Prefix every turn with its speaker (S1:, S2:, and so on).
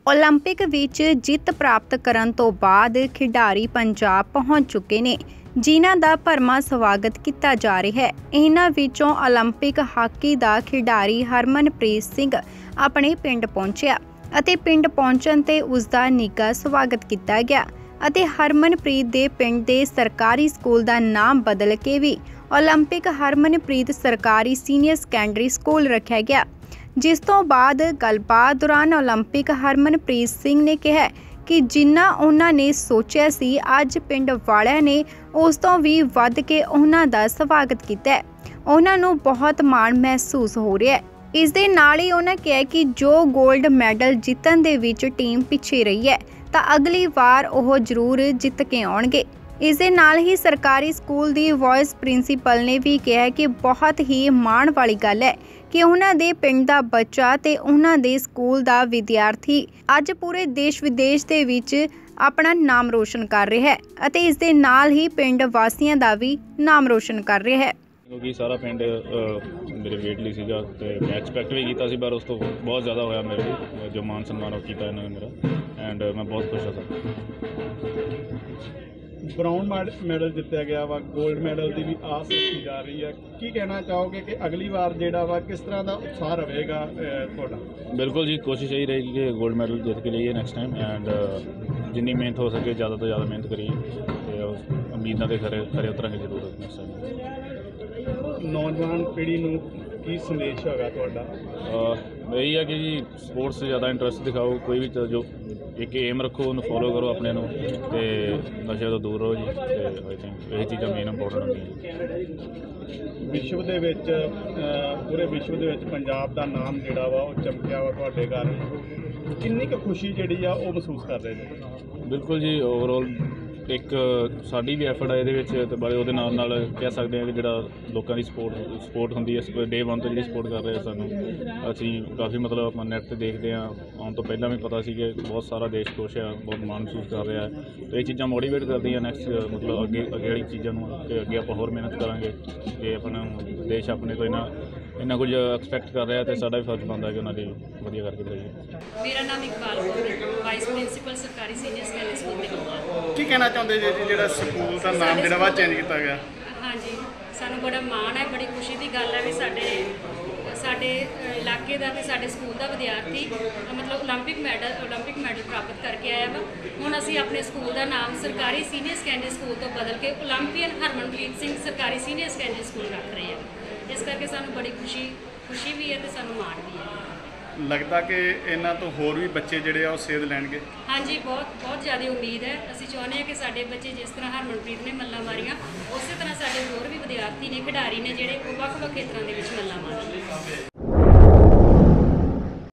S1: Olympic विच जित प्राप्त करन तो बाद खिडारी पंजाब पहुंच चुके ने, जिन्हां दा भरमां स्वागत किया जा रहा है। इन्हां विचों ओलंपिक हाकी दा खिडारी हरमनप्रीत सिंह अपने पिंड पहुंचिया अते पिंड पहुंचण ते उसका निੱਘਾ स्वागत किया गया अते हरमनप्रीत दे पिंड दे सरकारी स्कूल दा नाम बदल के भी ओलंपिक हरमनप्रीत सरकारी सीनियर सैकेंडरी स्कूल रखा गया। जिस तो बाद गलबात दौरान ओलंपिक हरमनप्रीत सिंह ने कहा कि जिन्ना उन्हां ने सोचा सी अज पिंड वालियां ने उस तो भी वध के उन्हां दा स्वागत किया। उन्हां नूं बहुत माण महसूस हो रहा है। इस दे नाल ही उन्हां कहा कि जो गोल्ड मैडल जितण दे विच टीम पिछे रही है तां अगली वार ओह जरूर जित के आउणगे। इस दे नाल ही सरकारी स्कूल दी वाइस प्रिंसीपल ने भी कहा कि बहुत ही माण वाली गल है कि उन्हां दे पिंड दा बच्चा ते उन्हां दे स्कूल दा विद्यार्थी अज पूरे देश विदेश दे विच अपना नाम रोशन कर रहा है अते इस दे नाल ही पिंड वासियां दा भी नाम रोशन कर रहा है।
S2: क्योंकि सारा पिंड मेरे वेट ਲਈ ਸੀਗਾ ਤੇ ਮੈਂ ਐਕਸਪੈਕਟ ਵੀ ਕੀਤਾ ਸੀ, ਪਰ ਉਸ ਤੋਂ ਬਹੁਤ ਜ਼ਿਆਦਾ ਹੋਇਆ ਮੇਰੇ ਲਈ ਜੋ ਮਾਨ ਸਨਮਾਨ ਕੀਤਾ ਇਹਨਾਂ ਨੇ ਮੇਰਾ, ਐਂਡ ਮੈਂ ਬਹੁਤ ਖੁਸ਼ ਹਾਂ ਸਰ।
S3: ब्राउन मैडल जितया गया वा, गोल्ड मैडल की भी आस रखी जा रही है, की कहना चाहोगे कि अगली बार जेड़ा वा किस तरह का उत्साह रहेगा थोड़ा?
S2: बिल्कुल जी, कोशिश यही रहेगी कि गोल्ड मैडल जीत के लिए नेक्स्ट टाइम, एंड जिन्नी मेहनत हो सके ज़्यादा तो ज़्यादा मेहनत करिए, उम्मीदा तो खरे उतरांगे जरूर नेक्स्ट टाइम।
S3: नौजवान पीढ़ी नूं की संदेश होगा तुहाडा?
S2: यही है कि जी स्पोर्ट्स से ज़्यादा इंटरस्ट दिखाओ, कोई भी जो एक एम रखो उन्हें फॉलो करो अपने नूं ते नशे तो दूर रहो जी। आई थिंक यही चीज़ां मेन इंपोर्टेंट होंदियां।
S3: विश्व दे विच पूरे विश्व दे विच पंजाब दा नाम जिहड़ा वा ओह चमकिया वा तुहाडे कारण, किन्नी क खुशी जिहड़ी आ ओह महसूस कर रहे हो?
S2: बिल्कुल जी, ओवरऑल एक साडी भी एफर्ट है ये तो बड़े वो नाल कह सकते हैं कि जो लोगों की सपोर्ट होंगी है, डे वन तो जी सपोर्ट कर रहे हैं सानू, असी काफ़ी मतलब अपना नैट से देखते हैं, आने तो पहला भी पता सी कि बहुत सारा देश खुश है, बहुत मान महसूस कर रहा है, तो ये चीज़ां मोटिवेट करती हैं नैक्सट मतलब अगे वाली चीज़ों कि अगे आप होर मेहनत करांगे कि अपना देश अपने तो इन्ना कुछ एक्सपैक्ट कर रहा है, तो साडा भी फर्ज बनता है कि उन्होंने वधिया करके दिखाइए।
S4: मेरा नाम इकबाल कौर है, वाइस प्रिंसीपल सरकारी सीनियर सैकेंडरी स्कूल दे।
S3: की कहना चाहते जी जो स्कूल का नाम जो वा चेंज किया गया?
S4: हाँ जी, सानू बड़ा माण है, बड़ी खुशी की गल है भी साडे इलाके का तो साडे स्कूल का विद्यार्थी मतलब ओलंपिक मैडल प्राप्त करके आया वा। हुण असीं अपने स्कूल का नाम सरकारी सीनियर सैकेंडरी स्कूल तो बदल के ओलंपियन हरमनप्रीत सिंह सरकारी सीनियर सैकेंडरी स्कूल रख रहे हैं। इस करके सानू बड़ी खुशी भी है तो सानू माण भी है।
S3: लगता कि इन्हां तो होर भी बच्चे जिहड़े आ सेध लैणगे?
S4: हाँ जी, बहुत ज़्यादा उम्मीद है। असीं चाहुंदे हैं कि साडे बच्चे जिस तरह हरमनप्रीत ने मल्लां मारियां उस तरह साडे होर भी विद्यार्थी ने, खिडारी ने जिहड़े वख-वख खेतरां दे विच मल्लां मारन।